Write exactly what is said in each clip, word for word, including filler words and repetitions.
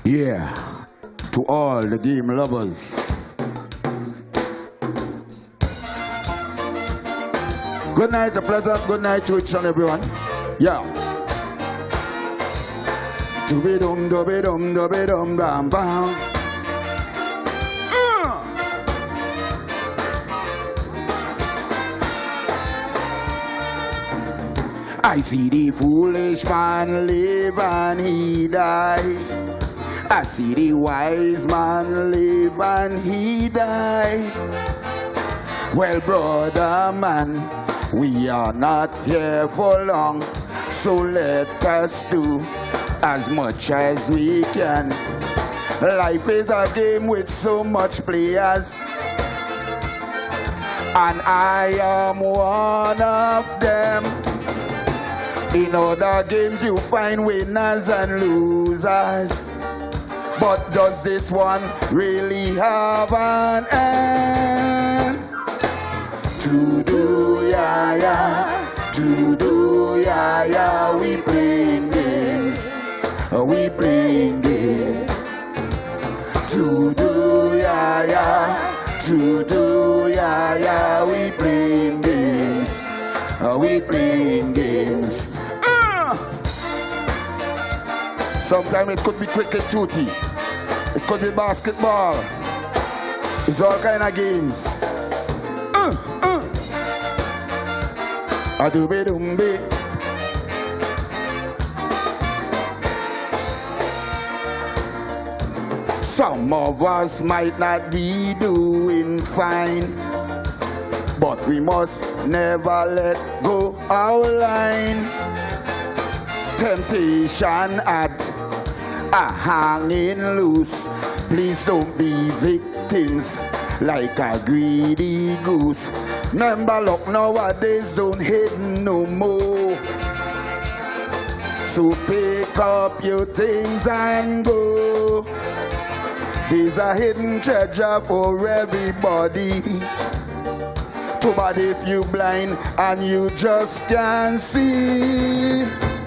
Yeah, to all the game lovers. Good night, a pleasant good night to each and everyone. Yeah. Do-be-dum, do-be-dum, do-be-dum, bam, bam. I see the foolish man live and he die. I see the wise man live and he die. Well, brother man, we are not here for long, so let us do as much as we can. Life is a game with so much players, and I am one of them. In other games you find winners and losers, but does this one really have an end? To do ya ya, to do ya ya, we playing games, we playing games. To do ya ya, to do ya ya, we playing games, we playing games. Sometimes it could be cricket duty, it could be basketball, it's all kind of games. Uh, uh. A-do-be-dum-be. Some of us might not be doing fine, but we must never let go our line. Temptation at a hanging loose. Please don't be victims like a greedy goose. Remember, luck nowadays don't hit no more. So pick up your things and go. There's a hidden treasure for everybody. Too bad if you blind and you just can't see.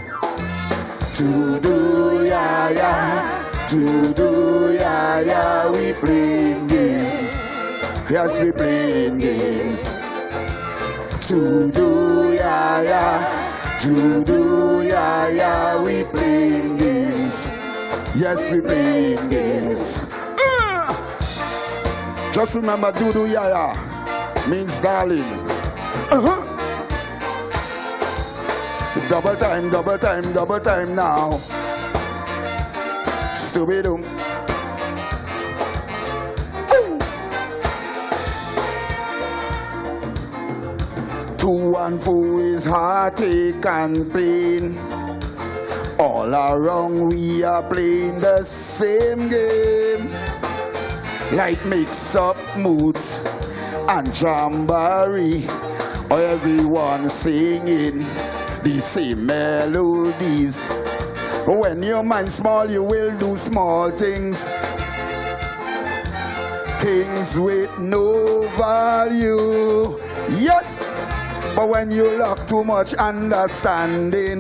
To do ya ya, to do ya ya, we playing games. Yes, we playing games. To do ya ya, to do ya ya, we playing games. Yes, we playing games. Uh! Just remember, do do ya ya means darling. Uh-huh. Double time, double time, double time now. Stupid-um. Two and four is heartache and pain. All around we are playing the same game. Like mix-up moods and jamboree, or everyone singing the same melodies. When your mind small, you will do small things, things with no value. Yes, but when you lack too much understanding,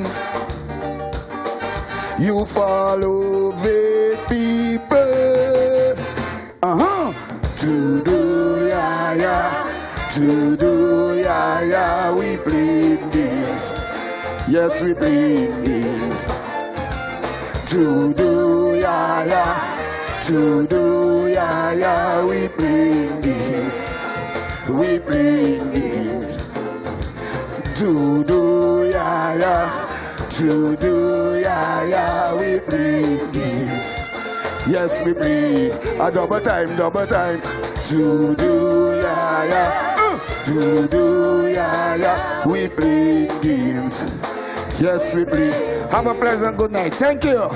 you follow the people. Uh-huh. To do ya ya, to do ya ya, we play games. Yes, we play games. To do ya ya, to do ya ya, we play games. We play games. To do ya ya, to do ya ya, we play games. Yes, we play a double time, double time. To do ya ya, to do ya ya, we play games. Yes, we play. Have a pleasant good night. Thank you.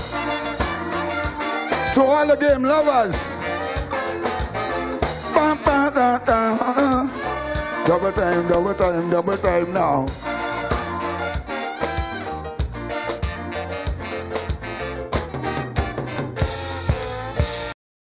To all the game lovers. Ba, ba, da, da. Double time, double time, double time now.